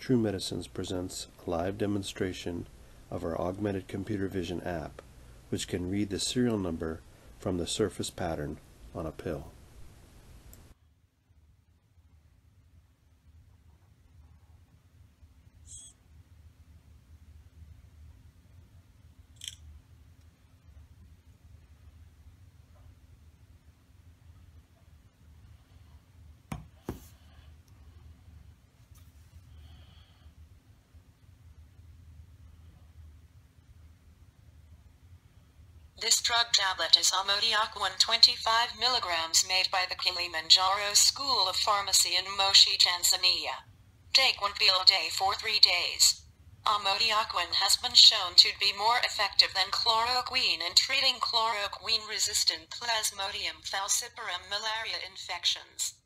TruMedicines presents a live demonstration of our augmented computer vision app, which can read the serial number from the surface pattern on a pill. This drug tablet is Amodiac 125 milligrams made by the Kilimanjaro School of Pharmacy in Moshi, Tanzania. Take 1 pill a day for 3 days. Amodiac 1 has been shown to be more effective than chloroquine in treating chloroquine-resistant Plasmodium falciparum malaria infections.